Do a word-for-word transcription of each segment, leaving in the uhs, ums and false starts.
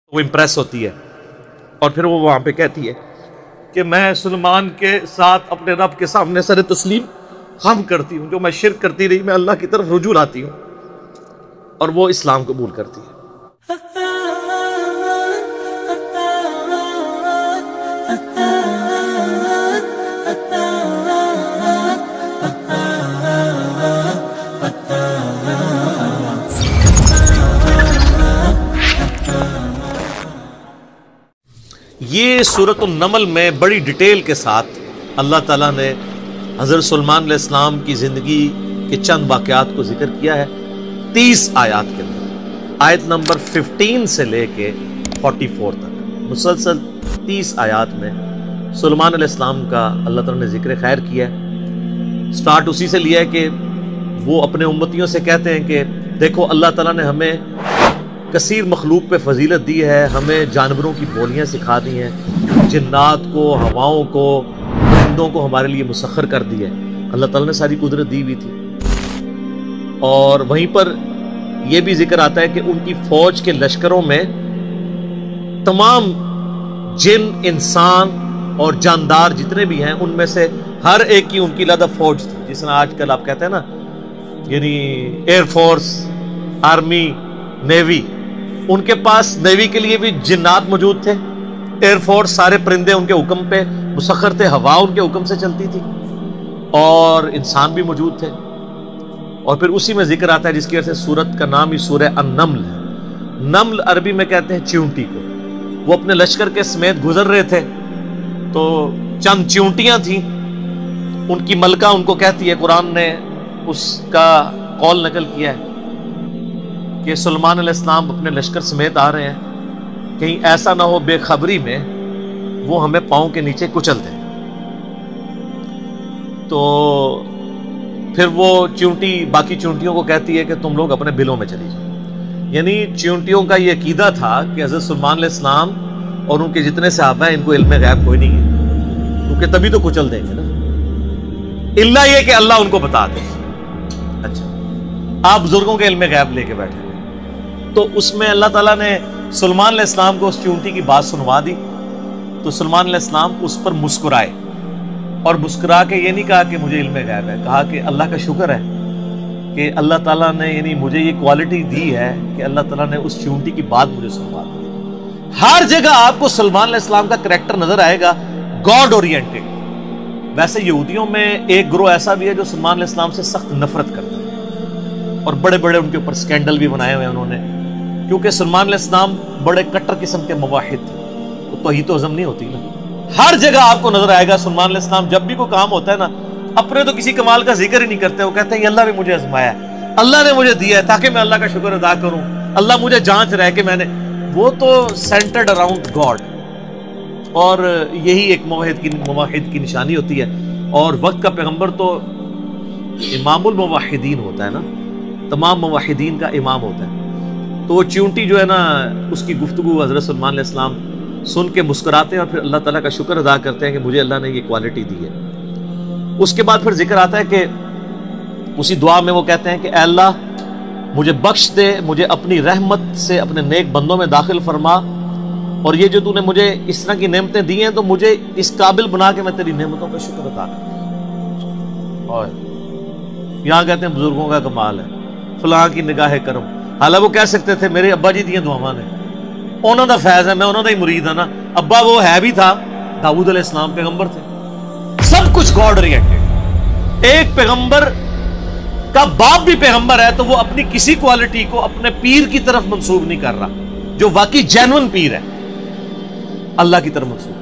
وہ امپریس ہوتی ہے اور پھر وہ وہاں پہ کہتی ہے کہ میں سلمان کے ساتھ اپنے رب کے سامنے سر تسلیم خم کرتی ہوں، جو میں شرک کرتی رہی میں اللہ کی طرف رجوع لاتی ہوں، اور وہ اسلام قبول کرتی ہے۔ یہ سورۃ النمل میں بڑی ڈیٹیل کے ساتھ اللہ تعالیٰ نے حضرت سلیمان علیہ السلام کی زندگی کے چند واقعات کو ذکر کیا ہے تیس آیات کے اندر، آیت نمبر ففٹین سے لے کے فورٹی فور تک مسلسل تیس آیات میں سلیمان علیہ السلام کا اللہ تعالیٰ نے ذکر خیر کیا ہے۔ سٹارٹ اسی سے لیا ہے کہ وہ اپنے امتیوں سے کہتے ہیں کہ دیکھو اللہ تعالیٰ نے ہمیں کثیر مخلوق پہ فضیلت دی ہے، ہمیں جانوروں کی بولیاں سکھا دی ہیں، جنات کو، ہواؤں کو، پرندوں کو ہمارے لیے مسخر کر دی ہے، اللہ تعالیٰ نے ساری قدرت دی ہوئی تھی۔ اور وہیں پر یہ بھی ذکر آتا ہے کہ ان کی فوج کے لشکروں میں تمام جن، انسان اور جاندار جتنے بھی ہیں ان میں سے ہر ایک کی ان کی علیحدہ فوج تھی، جس طرح آج کل آپ کہتے ہیں نا یعنی ایئر فورس، آرمی، نیوی، ان کے پاس نیوی کے لیے بھی جنات موجود تھے، ایئر فورس سارے پرندے ان کے حکم پہ مسخر تھے، ہوا ان کے حکم سے چلتی تھی، اور انسان بھی موجود تھے۔ اور پھر اسی میں ذکر آتا ہے جس کی وجہ سے سورت کا نام ہی سورہ النمل ہے۔ نمل عربی میں کہتے ہیں چیونٹی کو۔ وہ اپنے لشکر کے سمیت گزر رہے تھے تو چند چیونٹیاں تھیں، ان کی ملکہ ان کو کہتی ہے، قرآن نے اس کا قول نقل کیا ہے کہ سلیمان علیہ السلام اپنے لشکر سمیت آ رہے ہیں، کہیں ایسا نہ ہو بے خبری میں وہ ہمیں پاؤں کے نیچے کچل دیں۔ تو پھر وہ چیونٹی باقی چیونٹیوں کو کہتی ہے کہ تم لوگ اپنے بلوں میں چلی جاؤ۔ یعنی چیونٹیوں کا یہ عقیدہ تھا کہ حضرت سلیمان علیہ السلام اور ان کے جتنے صحابہ ہیں ان کو علم غیب کوئی نہیں ہے، کیونکہ تبھی تو کچل دیں گے نا، الا یہ کہ اللہ ان کو بتا دے۔ اچھا، آپ بزرگوں کے علم غیب لے کے بیٹھے، تو اس میں اللہ تعالیٰ نے سلیمان علیہ السلام کو اس چیونٹی کی بات سنوا دی، تو سلیمان علیہ السلام اس پر مسکرائے، اور مسکرا کے یہ نہیں کہا کہ مجھے علم غیب ہے، کہا کہ اللہ کا شکر ہے کہ اللہ تعالیٰ نے یعنی مجھے یہ کوالٹی دی ہے کہ اللہ تعالیٰ نے اس چیونٹی کی بات مجھے سنوا دی۔ ہر جگہ آپ کو سلیمان علیہ السلام کا کریکٹر نظر آئے گا گاڈ اورینٹڈ۔ ویسے یہودیوں میں ایک گروہ ایسا بھی ہے جو سلیمان علیہ السلام سے سخت نفرت کرتا ہے، اور بڑے بڑے ان کے اوپر سکینڈل بھی بنائے ہوئے انہوں نے، کیونکہ سلیمان علیہ السلام بڑے کٹر قسم کے موحد تھے، تو توحید و عزم نہیں ہوتی نا۔ ہر جگہ آپ کو نظر آئے گا سلیمان علیہ السلام جب بھی کوئی کام ہوتا ہے نا، اپنے تو کسی کمال کا ذکر ہی نہیں کرتے، وہ کہتے ہیں اللہ نے مجھے آزمایا ہے، اللہ نے مجھے دیا ہے تاکہ میں اللہ کا شکر ادا کروں، اللہ مجھے جانچ رہے کہ میں نے، وہ تو سینٹرڈ اراؤنڈ گاڈ، اور یہی ایک موحد کی موحد کی نشانی ہوتی ہے۔ اور وقت کا پیغمبر تو امام الموحدین ہوتا ہے نا، تمام موحدین کا امام ہوتا ہے۔ تو وہ چیونٹی جو ہے نا، اس کی گفتگو حضرت سلیمان علیہ السلام سن کے مسکراتے ہیں اور پھر اللہ تعالیٰ کا شکر ادا کرتے ہیں کہ مجھے اللہ نے یہ کوالٹی دی ہے۔ اس کے بعد پھر ذکر آتا ہے کہ اسی دعا میں وہ کہتے ہیں کہ اے اللہ مجھے بخش دے، مجھے اپنی رحمت سے اپنے نیک بندوں میں داخل فرما، اور یہ جو تو نے مجھے اس طرح کی نعمتیں دی ہیں تو مجھے اس قابل بنا کے میں تیری نعمتوں کا شکر ادا کروں۔ اور یہاں کہتے ہیں بزرگوں کا کمال ہے، فلاں کی نگاہ کرم، حالانکہ وہ کہہ سکتے تھے میرے ابا جی دیاں دعاواں نے، انہوں دا فیض ہے، میں انہوں دا ہی مرید ہوں نا، ابا وہ ہے بھی تھا، داؤد علیہ السلام پیغمبر تھے، سب کچھ گاڈ اورینٹڈ۔ ایک پیغمبر کا باپ بھی پیغمبر ہے تو وہ اپنی کسی کوالٹی کو اپنے پیر کی طرف منسوب نہیں کر رہا، جو واقعی جینون پیر ہے اللہ کی طرف منسوب۔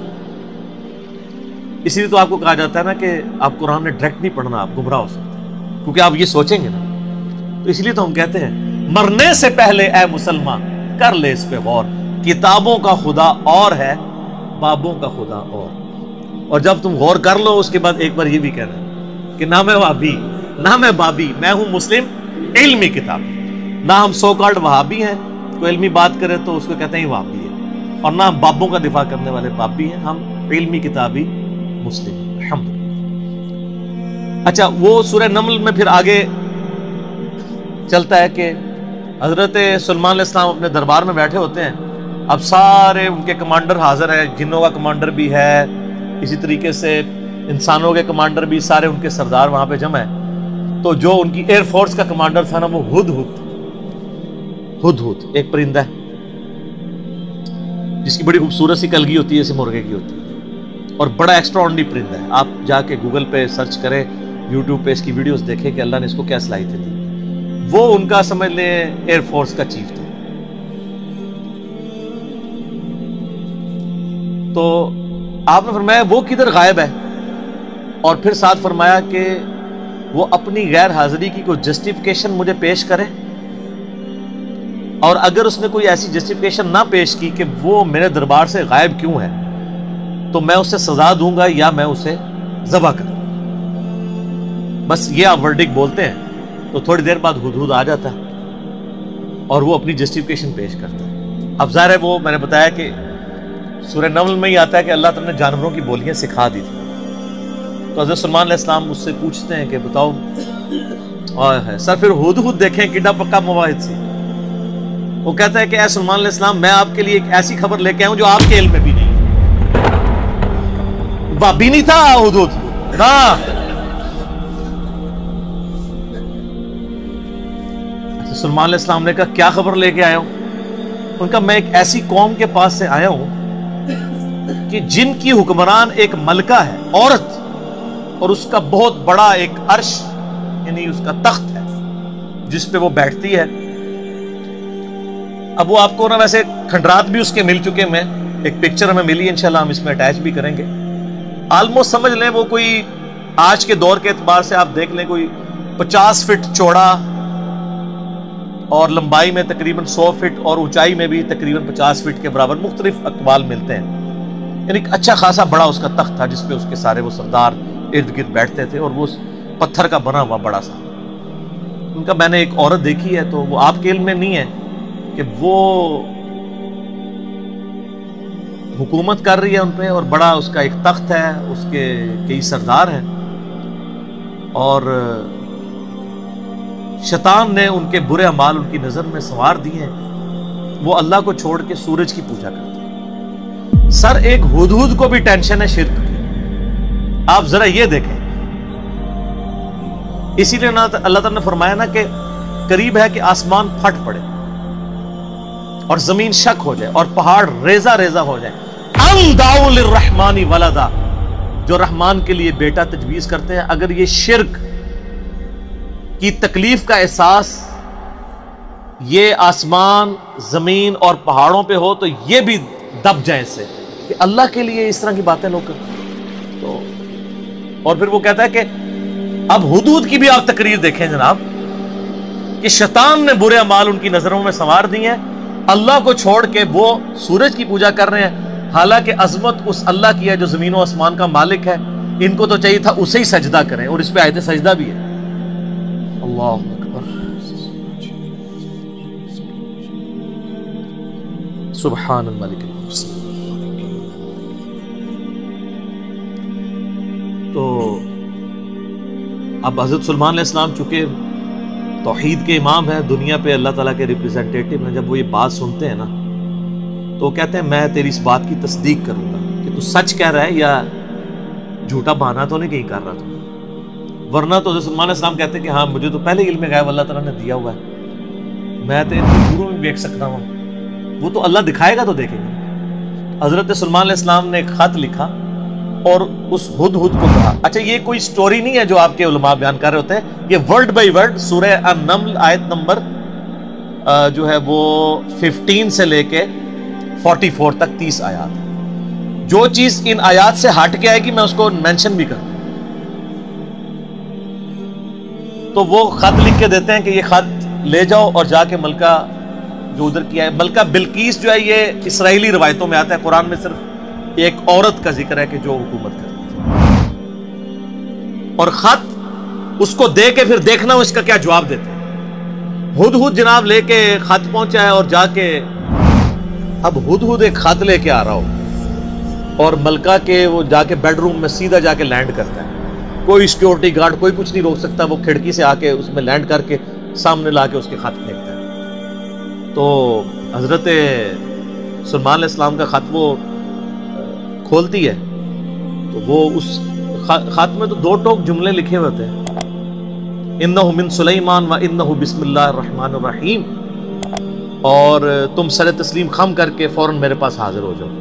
اسی لیے تو آپ کو کہا جاتا ہے نا کہ آپ قرآن نے ڈائریکٹ نہیں پڑھنا، آپ گمراہ ہو سکتے ہیں، کیونکہ آپ یہ سوچیں گے نا۔ تو اس لیے تو ہم کہتے ہیں مرنے سے پہلے اے مسلمان کر لے اس پہ غور، کتابوں کا خدا اور ہے، بابوں کا خدا اور۔ اور جب تم غور کر لو اس کے بعد ایک بار یہ بھی کہنا کہ نہ میں وہابی نہ میں بابی، میں ہوں مسلم علمی کتاب، نہ ہم سو کالڈ وہابی ہیں، کوئی علمی بات کرے تو اس کو کہتے ہیں وہابی ہے، اور نہ ہم بابوں کا دفاع کرنے والے بابی ہیں، ہم علمی کتابی مسلم الحمدللہ۔ اچھا، وہ سورہ نمل میں پھر آگے چلتا ہے کہ حضرت سلیمان علیہ السلام اپنے دربار میں بیٹھے ہوتے ہیں اب سارے ان کے کمانڈر حاضر ہیں، جنوں کا کمانڈر بھی ہے، اسی طریقے سے انسانوں کے کمانڈر بھی، سارے ان کے سردار وہاں پہ جمع ہیں۔ تو جو ان کی ایئر فورس کا کمانڈر تھا نا، وہ ہد ہد ہد ہد ایک پرندہ ہے جس کی بڑی خوبصورت سی کلگی ہوتی ہے، جیسے مرغے کی ہوتی ہے، اور بڑا ایکسٹرا آرڈنری پرندہ ہے۔ آپ جا کے گوگل پہ سرچ کریں، یوٹیوب پہ اس کی ویڈیوز دیکھیں کہ اللہ نے اس کو کیا صلاحیتیں دی۔ وہ ان کا سمجھ لیں ایئر فورس کا چیف تھا۔ تو آپ نے فرمایا وہ کدھر غائب ہے، اور پھر ساتھ فرمایا کہ وہ اپنی غیر حاضری کی کوئی جسٹیفیکیشن مجھے پیش کرے، اور اگر اس نے کوئی ایسی جسٹیفیکیشن نہ پیش کی کہ وہ میرے دربار سے غائب کیوں ہے، تو میں اسے سزا دوں گا یا میں اسے ذبح کروں۔ بس یہ آپ ورڈک بولتے ہیں تو تھوڑی دیر بعد ہدہد آ جاتا ہے اور وہ اپنی جسٹیفیکیشن پیش کرتا ہے۔ اب ظاہر ہے وہ میں نے بتایا کہ سورہ نمل میں ہی آتا ہے کہ اللہ تعالیٰ نے جانوروں کی بولیاں سکھا دی تھی۔ تو حضرت سلیمان علیہ السلام اس سے پوچھتے ہیں کہ بتاؤ سر پھر ہدہد دیکھیں کڈا پکا مواحد سی۔ وہ کہتا ہے کہ اے سلیمان علیہ السلام، میں آپ کے لیے ایک ایسی خبر لے کے آؤں جو آپ کے علم میں بھی نہیں ہے۔ بابی نہیں تھا ہدہد نا۔ سلیمان علیہ السلام نے کہا کیا خبر لے کے آیا ہوں؟ ان کا میں ایک ایسی قوم کے پاس سے آیا ہوں کہ جن کی حکمران ایک ملکہ ہے، عورت، اور اس کا بہت بڑا ایک عرش یعنی اس کا تخت ہے جس پہ وہ بیٹھتی ہے۔ اب وہ آپ کو نا ویسے کھنڈرات بھی اس کے مل چکے، میں ایک پکچر ہمیں ملی، انشاءاللہ ہم اس میں اٹیچ بھی کریں گے۔ آلموسٹ سمجھ لیں وہ کوئی آج کے دور کے اعتبار سے آپ دیکھ لیں کوئی پچاس فٹ چوڑا اور لمبائی میں تقریباً سو فٹ اور اونچائی میں بھی تقریباً پچاس فٹ کے برابر، مختلف اقوال ملتے ہیں۔ یعنی ایک اچھا خاصا بڑا اس کا تخت تھا جس پہ اس کے سارے وہ سردار ارد گرد بیٹھتے تھے، اور وہ پتھر کا بنا ہوا بڑا سا۔ ان کا میں نے ایک عورت دیکھی ہے، تو وہ آپ کے علم میں نہیں ہے کہ وہ حکومت کر رہی ہے ان پہ، اور بڑا اس کا ایک تخت ہے، اس کے کئی سردار ہیں، اور شیطان نے ان کے برے اعمال ان کی نظر میں سنوار دیے ہیں۔ وہ اللہ کو چھوڑ کے سورج کی پوجا کرتے ہیں۔ سر ایک ہدہد کو بھی ٹینشن ہے شرک کی، آپ ذرا یہ دیکھیں۔ اسی لیے اللہ تعالیٰ نے فرمایا نا کہ قریب ہے کہ آسمان پھٹ پڑے اور زمین شک ہو جائے اور پہاڑ ریزہ ریزہ ہو جائے۔ ام دعوا للرحمن ولدا، جو رحمان کے لیے بیٹا تجویز کرتے ہیں، اگر یہ شرک کی تکلیف کا احساس یہ آسمان، زمین اور پہاڑوں پہ ہو تو یہ بھی دب جائیں اس سے کہ اللہ کے لیے اس طرح کی باتیں لوگ کرتے ہیں۔ تو اور پھر وہ کہتا ہے کہ اب ہدہد کی بھی آپ تقریر دیکھیں جناب، کہ شیطان نے برے اعمال ان کی نظروں میں سنوار دی ہیں، اللہ کو چھوڑ کے وہ سورج کی پوجا کر رہے ہیں، حالانکہ عظمت اس اللہ کی ہے جو زمین و آسمان کا مالک ہے۔ ان کو تو چاہیے تھا اسے ہی سجدہ کریں، اور اس پہ آیت سجدہ بھی ہے۔ اللہ اکبر، سبحان الملک۔ تو اب حضرت سلیمان علیہ السلام چونکہ توحید کے امام ہیں، دنیا پہ اللہ تعالیٰ کے ریپریزنٹیٹیو ہیں، جب وہ یہ بات سنتے ہیں نا تو وہ کہتے ہیں میں تیری اس بات کی تصدیق کروں گا کہ تو سچ کہہ رہا ہے یا جھوٹا بہانا تو نہیں کہیں کر رہا تو، ورنہ تو حضرت سلیمان علیہ السلام کہتے ہیں کہ ہاں مجھے تو پہلے علم غیب اللہ تعالیٰ نے دیا ہوا ہے، میں تو دوروں میں دیکھ سکتا ہوں، وہ تو اللہ دکھائے گا تو دیکھیں گے۔ حضرت سلیمان علیہ السلام نے ایک خط لکھا اور اس ہدہد کو کہا۔ اچھا یہ کوئی سٹوری نہیں ہے جو آپ کے علماء بیان کر رہے ہوتے ہیں، یہ ورڈ بائی ورڈ سورہ النمل آیت نمبر جو ہے وہ ففٹین سے لے کے فورٹی فور تک تیس آیات ہے۔ جو چیز ان آیات سے ہٹ کے آئے گی میں اس کو مینشن بھی کروں۔ تو وہ خط لکھ کے دیتے ہیں کہ یہ خط لے جاؤ اور جا کے ملکہ جو ادھر کیا ہے، ملکہ بلقیس جو ہے یہ اسرائیلی روایتوں میں آتا ہے، قرآن میں صرف ایک عورت کا ذکر ہے کہ جو حکومت کرتی ہے، اور خط اس کو دے کے پھر دیکھنا اس کا کیا جواب دیتے ہیں۔ ہدہد جناب لے کے خط پہنچا ہے اور جا کے اب ہدہد ایک خط لے کے آ رہا ہو اور ملکہ کے وہ جا کے بیڈ روم میں سیدھا جا کے لینڈ کرتا ہے، کوئی سیکیورٹی گارڈ کوئی کچھ نہیں روک سکتا، وہ کھڑکی سے آ کے اس میں لینڈ کر کے سامنے لا کے اس کے خط پھینکتا ہے۔ تو حضرت سلیمان علیہ السلام کا خط وہ کھولتی ہے تو وہ اس خط میں تو دو ٹوک جملے لکھے ہوتے ہیں، انہ من سلیمان و انہ بسم اللہ الرحمن الرحیم، اور تم سر تسلیم خم کر کے فوراً میرے پاس حاضر ہو جاؤ.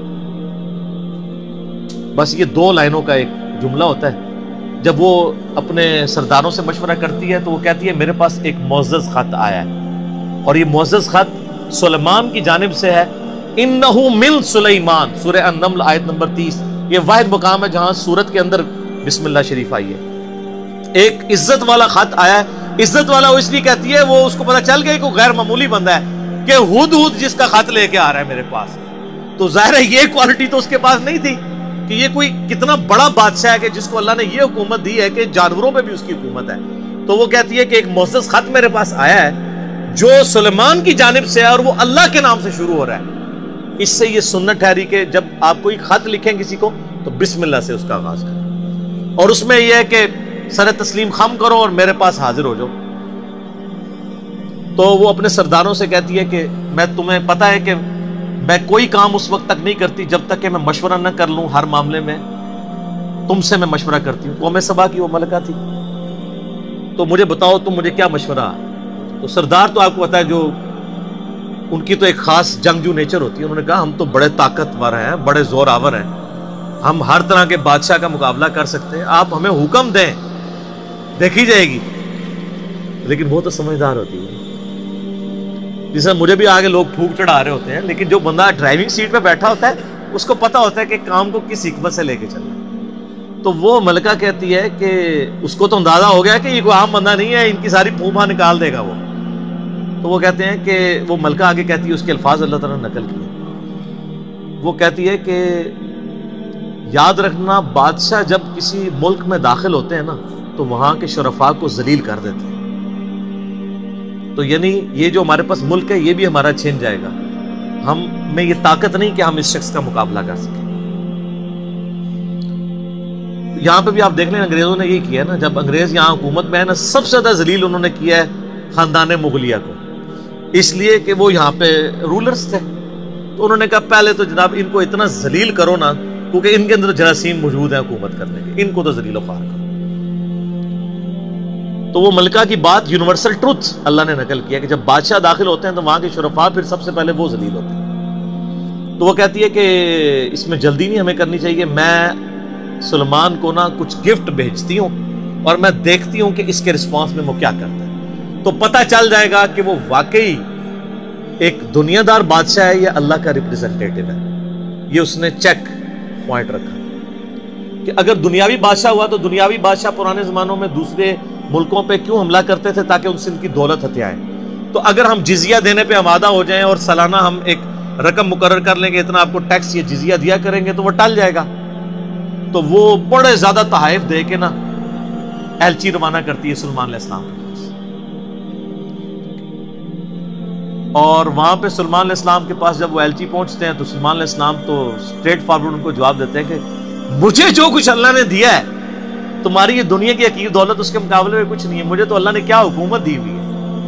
بس یہ دو لائنوں کا ایک جملہ ہوتا ہے. جب وہ اپنے سرداروں سے مشورہ کرتی ہے تو وہ کہتی ہے میرے پاس ایک معزز خط آیا ہے، اور یہ معزز خط سلیمان کی جانب سے ہے. انہ من سلیمان، سورہ النمل آیت نمبر تیس. یہ واحد مقام ہے جہاں سورت کے اندر بسم اللہ شریف آئی ہے. ایک عزت والا خط آیا ہے. عزت والا وہ اس لیے کہتی ہے وہ اس کو پتا چل گیا کہ غیر معمولی بندہ ہے کہ ہد ہد جس کا خط لے کے آ رہا ہے میرے پاس. تو ظاہر ہے یہ کوالٹی تو اس کے پاس نہیں تھی کہ یہ کوئی کتنا بڑا بادشاہ ہے کہ جس کو اللہ نے یہ حکومت دی ہے کہ جانوروں پہ بھی اس کی حکومت ہے. تو وہ کہتی ہے کہ ایک معزز خط میرے پاس آیا ہے جو سلیمان کی جانب سے ہے اور وہ اللہ کے نام سے شروع ہو رہا ہے. اس سے یہ سنت ٹھہری کہ جب آپ کوئی خط لکھیں کسی کو تو بسم اللہ سے اس کا آغاز کریں، اور اس میں یہ ہے کہ سر تسلیم خم کرو اور میرے پاس حاضر ہو جاؤ. تو وہ اپنے سرداروں سے کہتی ہے کہ میں تمہیں پتا ہے کہ میں کوئی کام اس وقت تک نہیں کرتی جب تک کہ میں مشورہ نہ کر لوں. ہر معاملے میں تم سے میں مشورہ کرتی ہوں. قوم سبا کی وہ ملکہ تھی. تو مجھے بتاؤ تم مجھے کیا مشورہ. تو سردار تو آپ کو پتا ہے جو ان کی تو ایک خاص جنگجو نیچر ہوتی ہے. انہوں نے کہا ہم تو بڑے طاقتور ہیں، بڑے زور آور ہیں، ہم ہر طرح کے بادشاہ کا مقابلہ کر سکتے ہیں، آپ ہمیں حکم دیں دیکھی جائے گی. لیکن وہ تو سمجھدار ہوتی ہے. جسے مجھے بھی آگے لوگ پھونک چڑھا رہے ہوتے ہیں، لیکن جو بندہ ڈرائیونگ سیٹ پہ بیٹھا ہوتا ہے اس کو پتا ہوتا ہے کہ کام کو کس حکمت سے لے کے چلنا. تو وہ ملکہ کہتی ہے کہ اس کو تو اندازہ ہو گیا کہ یہ کوئی عام بندہ نہیں ہے، ان کی ساری پھوپھا نکال دے گا وہ. تو وہ کہتے ہیں کہ وہ ملکہ آگے کہتی ہے، اس کے الفاظ اللہ تعالیٰ نے نقل کیے. وہ کہتی ہے کہ یاد رکھنا بادشاہ جب کسی ملک میں داخل ہوتے ہیں نا تو وہاں کے شرفاء کو ذلیل کر دیتے ہیں. تو یعنی یہ جو ہمارے پاس ملک ہے یہ بھی ہمارا چھن جائے گا. ہم میں یہ طاقت نہیں کہ ہم اس شخص کا مقابلہ کر سکیں. یہاں پہ بھی آپ دیکھ لیں انگریزوں نے یہی کیا ہے نا. جب انگریز یہاں حکومت میں ہے نا سب سے زیادہ ذلیل انہوں نے کیا ہے خاندان مغلیہ کو، اس لیے کہ وہ یہاں پہ رولرز تھے. تو انہوں نے کہا پہلے تو جناب ان کو اتنا ذلیل کرو نا، کیونکہ ان کے اندر جراثیم موجود ہیں حکومت کرنے کے، ان کو تو ذلیل و خوار کرو. تو وہ ملکہ کی بات یونیورسل ٹروتھ اللہ نے نقل کیا کہ جب بادشاہ داخل ہوتے ہیں تو وہاں کے شرفاء پھر سب سے پہلے وہ ذلیل ہوتے ہیں. تو وہ کہتی ہے کہ اس میں جلدی نہیں ہمیں کرنی چاہیے، میں سلیمان کو نا کچھ گفٹ بھیجتی ہوں اور میں دیکھتی ہوں کہ اس کے رسپانس میں وہ کیا کرتا ہے. تو پتہ چل جائے گا کہ وہ واقعی ایک دنیا دار بادشاہ ہے یا اللہ کا ریپریزنٹیٹو ہے. یہ اس نے چیک پوائنٹ رکھا کہ اگر دنیاوی بادشاہ ہوا تو دنیاوی بادشاہ پرانے زمانوں میں دوسرے ملکوں پہ کیوں حملہ کرتے تھے؟ تاکہ ان سے ان کی دولت ہتھیائیں. تو اگر ہم جزیہ دینے پہ آمادہ ہو جائیں اور سالانہ ہم ایک رقم مقرر کر لیں گے اتنا آپ کو ٹیکس یا جزیہ دیا کریں گے تو وہ ٹل جائے گا. تو وہ بڑے زیادہ تحائف دے کے نا ایلچی روانہ کرتی ہے سلیمان علیہ السلام کے پاس. اور وہاں پہ سلیمان علیہ السلام کے پاس جب وہ ایلچی پہنچتے ہیں تو سلیمان علیہ السلام تو اسٹریٹ فارورڈ ان کو جواب دیتے ہیں کہ مجھے جو کچھ اللہ نے دیا ہے تمہاری یہ دنیا کی حقیر دولت اس کے مقابلے میں کچھ نہیں ہے. مجھے تو اللہ نے کیا حکومت دی ہوئی ہے.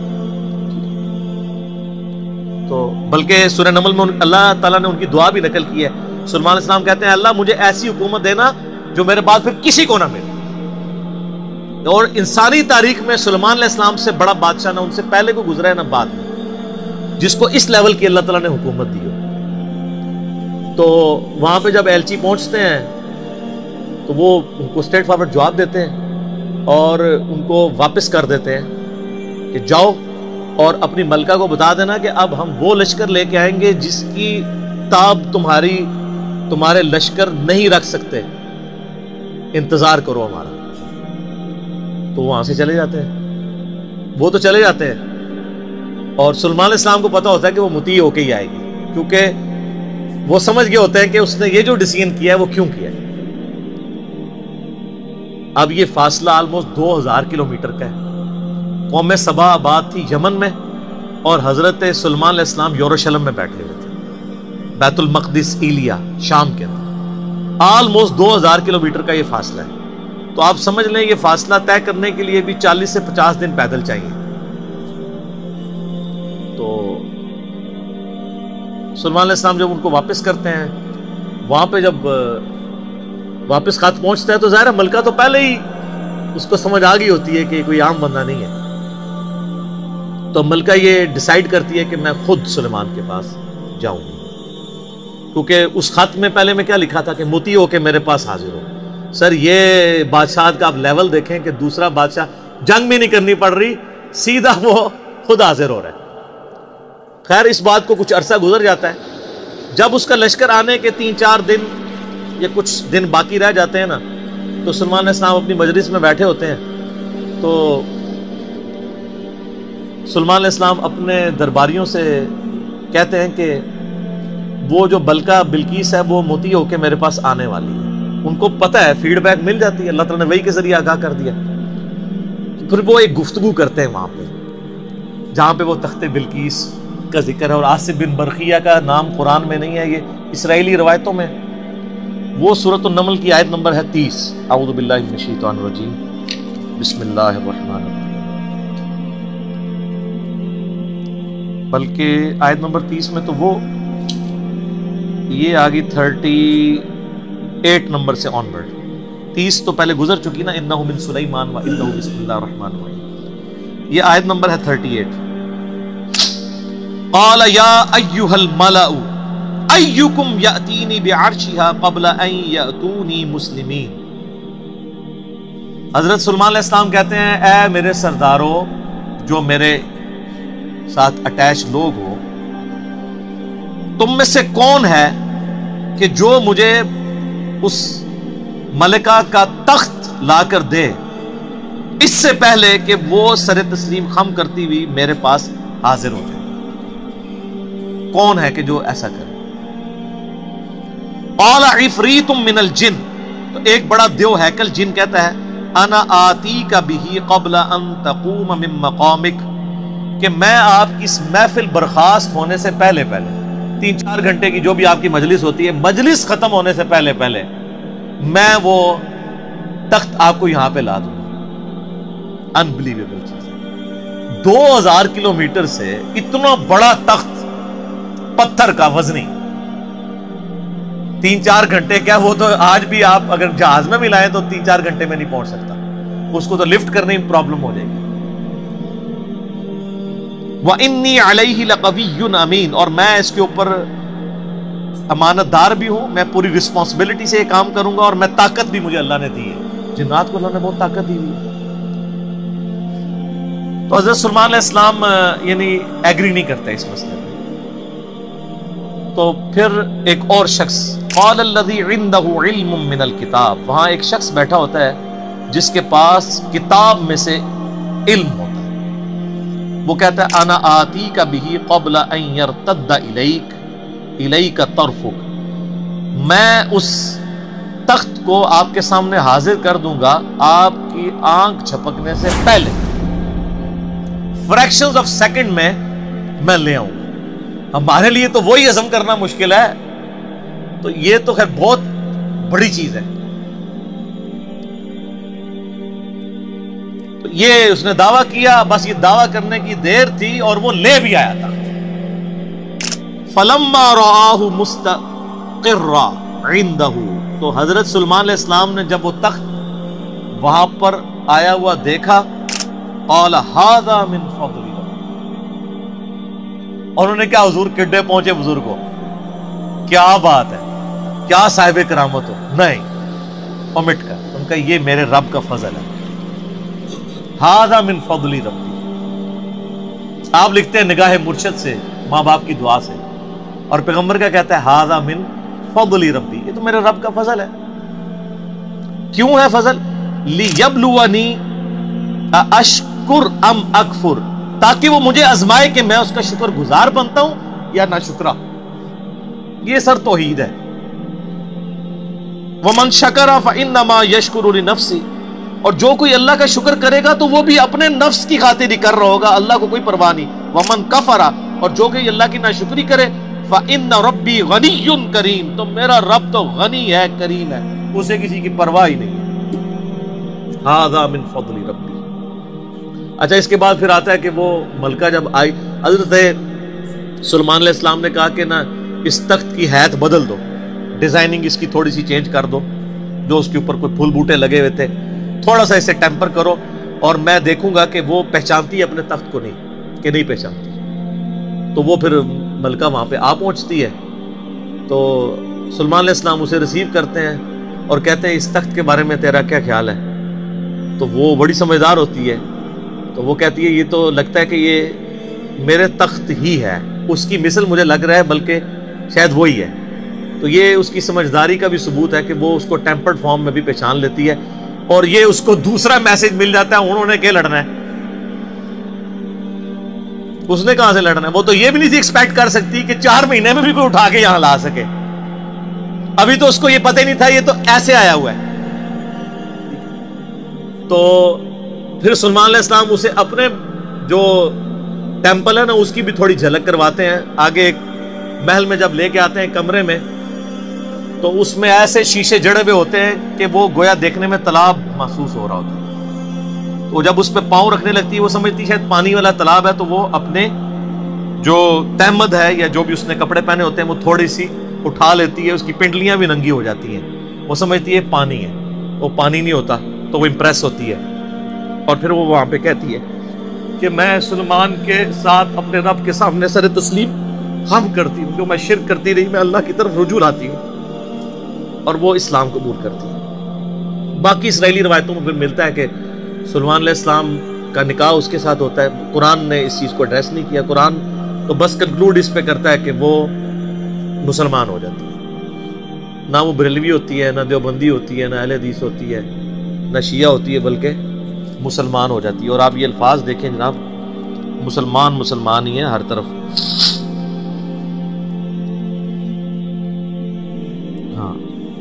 تو بلکہ سورہ نمل میں اللہ تعالیٰ نے ان کی دعا بھی نقل کی ہے. سلیمان علیہ السلام کہتے ہیں اللہ مجھے ایسی حکومت دینا جو میرے بعد پھر کسی کو نہ ملے. اور انسانی تاریخ میں سلیمان علیہ السلام سے بڑا بادشاہ نہ ان سے پہلے کو گزرا ہے نہ بعد میں جس کو اس لیول کی اللہ تعالیٰ نے حکومت دی ہو. تو وہاں پہ جب ایلچی پہنچتے ہیں تو وہ ان کو اسٹریٹ فارورڈ جواب دیتے ہیں اور ان کو واپس کر دیتے ہیں کہ جاؤ اور اپنی ملکہ کو بتا دینا کہ اب ہم وہ لشکر لے کے آئیں گے جس کی تاب تمہاری تمہارے لشکر نہیں رکھ سکتے، انتظار کرو ہمارا. تو وہاں سے چلے جاتے ہیں. وہ تو چلے جاتے ہیں اور سلیمان علیہ السلام کو پتا ہوتا ہے کہ وہ مطیع ہو کے ہی آئے گی، کیونکہ وہ سمجھ گئے ہوتے ہیں کہ اس نے یہ جو ڈیسیژن کیا ہے وہ کیوں کیا ہے. اب یہ فاصلہ آلموسٹ دو ہزار کلو میٹر کا ہے. قوم سبا آباد تھی یمن میں اور حضرت سلیمان علیہ السلام یروشلم میں بیٹھے ہوئے تھے، بیت المقدس ایلیا شام کے اندر. آلموسٹ دو ہزار کلو میٹر کا یہ فاصلہ ہے. تو آپ سمجھ لیں یہ فاصلہ طے کرنے کے لیے بھی چالیس سے پچاس دن پیدل چاہیے. تو سلیمان علیہ السلام جب ان کو واپس کرتے ہیں، وہاں پہ جب واپس خط پہنچتا ہے تو ظاہر ہے ملکہ تو پہلے ہی اس کو سمجھ آ گئی ہوتی ہے کہ کوئی عام بندہ نہیں ہے، تو ملکہ یہ ڈیسائیڈ کرتی ہے کہ میں خود سلیمان کے پاس جاؤں گی، کیونکہ اس خط میں پہلے میں کیا لکھا تھا کہ مطیع ہو کے میرے پاس حاضر ہو۔ سر یہ بادشاہ کا آپ لیول دیکھیں کہ دوسرا بادشاہ جنگ بھی نہیں کرنی پڑ رہی، سیدھا وہ خود حاضر ہو رہا ہے۔ خیر اس بات کو کچھ عرصہ گزر جاتا ہے، جب اس کا لشکر آنے کے تین چار دن یا کچھ دن باقی رہ جاتے ہیں نا، تو سلیمان علیہ السلام اپنی مجلس میں بیٹھے ہوتے ہیں، تو سلیمان علیہ السلام اپنے درباریوں سے کہتے ہیں کہ وہ جو بلقیس بلقیس ہے وہ مطیع ہو کے میرے پاس آنے والی ہے۔ ان کو پتہ ہے، فیڈ بیک مل جاتی ہے، اللہ تعالیٰ نے وحی کے ذریعے آگاہ کر دیا۔ پھر وہ ایک گفتگو کرتے ہیں وہاں پہ، جہاں پہ وہ تخت بلقیس کا ذکر ہے، اور آصف بن برقیہ کا نام قرآن میں نہیں ہے، یہ اسرائیلی روایتوں میں۔ وہ سورۃ النمل کی آیت نمبر ہے تیس۔ اعوذ باللہ من الشیطان الرجیم، بسم اللہ الرحمن الرحیم۔ بلکہ آیت نمبر تیس میں تو وہ یہ آگی تھرٹی ایٹ نمبر سے آن ورڈ، تیس تو پہلے گزر چکی نا، انہ من سلیمان و انہ بسم اللہ الرحمن الرحیم۔ یہ آیت نمبر ہے تھرٹی ایٹ۔ قال یا ایھا الملأ ایکم یأتینی بعرشها قبل ان یأتونی مسلمین۔ حضرت سلیمان علیہ السلام کہتے ہیں اے میرے سرداروں، جو میرے ساتھ اٹیچ لوگ ہو، تم میں سے کون ہے کہ جو مجھے اس ملکہ کا تخت لا کر دے اس سے پہلے کہ وہ سر تسلیم خم کرتی ہوئی میرے پاس حاضر ہو جائے؟ کون ہے کہ جو ایسا کرے؟ قال عفریت من الجن، تو ایک بڑا دیو ہیکل جن کہتا ہے انا آتیک بہ قبل ان تقوم من مقامک، کہ میں آپ کی اس محفل برخاست ہونے سے پہلے پہلے، تین چار گھنٹے کی جو بھی آپ کی مجلس ہوتی ہے، مجلس ختم ہونے سے پہلے پہلے میں وہ تخت آپ کو یہاں پہ لا دوں گا۔ انبلیویبل چیز ہے، دو ہزار کلو میٹر سے اتنا بڑا تخت پتھر کا وزنی، تین چار گھنٹے کیا، وہ تو آج بھی آپ اگر جہاز میں بھی لائیں تو تین چار گھنٹے میں نہیں پہنچ سکتا، اس کو تو لفٹ کرنے میں پرابلم ہو جائے گی۔ وَإِنِّي عَلَيْهِ لَقَوِيٌّ أَمِينٌ، اور میں اس کے اوپر امانت دار بھی ہوں، میں پوری رسپانسبلٹی سے یہ کام کروں گا، اور میں طاقت بھی مجھے اللہ نے دی ہے، جنات کو اللہ نے بہت طاقت دی ہوئی ہے۔ تو حضرت سلیمان علیہ السلام یعنی ایگری نہیں کرتے اس مسئلے میں۔ تو پھر ایک اور شخص، قال الذی عندہ علم من الکتاب، وہاں ایک شخص بیٹھا ہوتا ہے جس کے پاس کتاب میں سے علم ہوتا ہے، وہ کہتا ہے انا آتیک بہ قبل ان یرتد الیک الیک طرفک، میں اس تخت کو آپ کے سامنے حاضر کر دوں گا آپ کی آنکھ جھپکنے سے پہلے، فریکشنز آف سیکنڈ میں میں لے آؤں گا۔ ہمارے لیے تو وہی ہضم کرنا مشکل ہے، تو یہ تو خیر بہت بڑی چیز ہے۔ تو یہ اس نے دعویٰ کیا، بس یہ دعویٰ کرنے کی دیر تھی اور وہ لے بھی آیا تھا۔ فلما رآہ مستقرا عندہ، تو حضرت سلیمان علیہ السلام نے جب وہ تخت وہاں پر آیا ہوا دیکھا، قال ھذا من فضل، اور انہوں نے کیا حضور کڈے پہنچے بزرگوں، کیا بات ہے، کیا صاحب کرامت ہو، نہیں اومٹ کر، ان کا یہ میرے رب کا فضل ہے، ھذا من فضل ربی۔ آپ لکھتے ہیں نگاہ مرشد سے، ماں باپ کی دعا سے، اور پیغمبر کا کہتا ہے ھذا من فضل ربی، یہ تو میرے رب کا فضل ہے۔ کیوں ہے فضل؟ لیبلونی اشکر ام اکفر، تاکہ وہ مجھے آزمائے کہ میں اس کا شکر گزار بنتا ہوں یا نہ شکرا۔ یہ سر توحید ہے۔ ومن شکر فانما یشکر لنفسہ، اور جو کوئی اللہ کا شکر کرے گا تو وہ بھی اپنے نفس کی خاطر ہی کر رہا ہوگا، اللہ کو کوئی پرواہ نہیں۔ ومن کفر، اور جو کوئی اللہ کی ناشکری کرے، فان ربی غنی کریم، تو میرا رب تو غنی ہے، کریم ہے، اسے کسی کی پرواہ ہی نہیں ہے۔ ھذا من فضل ربی۔ اچھا اس کے بعد پھر آتا ہے کہ وہ ملکہ جب آئی، حضرت سلیمان علیہ السلام نے کہا کہ نا اس تخت کی حیت بدل دو، ڈیزائننگ اس کی تھوڑی سی چینج کر دو، جو اس کے اوپر کوئی پھول بوٹے لگے ہوئے تھے تھوڑا سا اسے ٹیمپر کرو، اور میں دیکھوں گا کہ وہ پہچانتی ہے اپنے تخت کو نہیں کہ نہیں پہچانتی۔ تو وہ پھر ملکہ وہاں پہ آ پہنچتی ہے، تو سلیمان علیہ السلام اسے ریسیو کرتے ہیں اور کہتے ہیں اس تخت کے بارے میں تیرا کیا خیال ہے؟ تو وہ بڑی سمجھدار ہوتی ہے، تو وہ کہتی ہے یہ تو لگتا ہے کہ یہ میرے تخت ہی ہے، اس کی مثل مجھے لگ رہا ہے بلکہ شاید وہی ہے۔ تو یہ اس کی سمجھداری کا بھی ثبوت ہے کہ وہ اس کو ٹیمپرڈ فارم میں بھی پہچان لیتی ہے، اور یہ اس کو دوسرا میسج مل جاتا ہے انہوں نے کیا لڑنا ہے، اس نے کہاں سے لڑنا ہے۔ وہ تو یہ بھی نہیں تھی ایکسپیکٹ کر سکتی کہ چار مہینے میں بھی کوئی اٹھا کے یہاں لا سکے، ابھی تو اس کو یہ پتہ ہی نہیں تھا یہ تو ایسے آیا ہوا ہے۔ تو پھر سلیمان علیہ السلام اسے اپنے جو ٹیمپل ہے نا اس کی بھی تھوڑی جھلک کرواتے ہیں۔ آگے ایک محل میں جب لے کے آتے ہیں کمرے میں، تو اس میں ایسے شیشے جڑے ہوئے ہوتے ہیں کہ وہ گویا دیکھنے میں تالاب محسوس ہو رہا ہوتا ہے۔ تو جب اس پہ پاؤں رکھنے لگتی ہے وہ سمجھتی شاید پانی والا تالاب ہے، تو وہ اپنے جو تہمد ہے یا جو بھی اس نے کپڑے پہنے ہوتے ہیں وہ تھوڑی سی اٹھا لیتی ہے، اس کی پنڈلیاں بھی ننگی ہو جاتی ہیں، وہ سمجھتی ہے پانی ہے، وہ پانی نہیں ہوتا، تو وہ امپریس ہوتی ہے۔ اور پھر وہ وہاں پہ کہتی ہے کہ میں سلیمان کے ساتھ اپنے رب کے سامنے سر تسلیم خم کرتی ہوں، جو میں شرک کرتی رہی میں اللہ کی طرف رجوع لاتی ہوں، اور وہ اسلام قبول کرتی ہے۔ باقی اسرائیلی روایتوں میں پھر ملتا ہے کہ سلیمان علیہ السلام کا نکاح اس کے ساتھ ہوتا ہے۔ قرآن نے اس چیز کو ایڈریس نہیں کیا، قرآن تو بس کنکلوڈ اس پہ کرتا ہے کہ وہ مسلمان ہو جاتی ہے، نہ وہ بریلوی ہوتی ہے، نہ دیوبندی ہوتی ہے، نہ اہل حدیث ہوتی ہے، نہ شیعہ ہوتی ہے، بلکہ مسلمان ہو جاتی ہے۔ اور آپ یہ الفاظ دیکھیں جناب، مسلمان مسلمان ہی ہے ہر طرف۔ ہاں،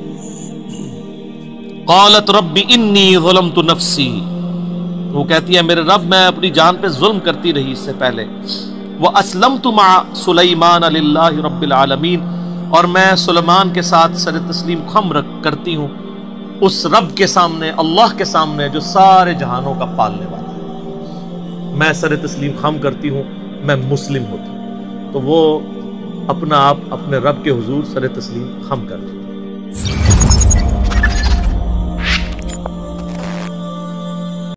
قالت رب انی ظلمت نفسی، وہ کہتی ہے میرے رب میں اپنی جان پہ ظلم کرتی رہی اس سے پہلے، واسلمت مع سلیمان للہ رب العالمین، اور میں سلیمان کے ساتھ سر تسلیم خم رکھ کرتی ہوں اس رب کے سامنے، اللہ کے سامنے جو سارے جہانوں کا پالنے والا ہے، میں سر تسلیم خم کرتی ہوں، میں مسلم ہوتی ہوں۔ تو وہ اپنا آپ اپنے رب کے حضور سر تسلیم خم کر دی۔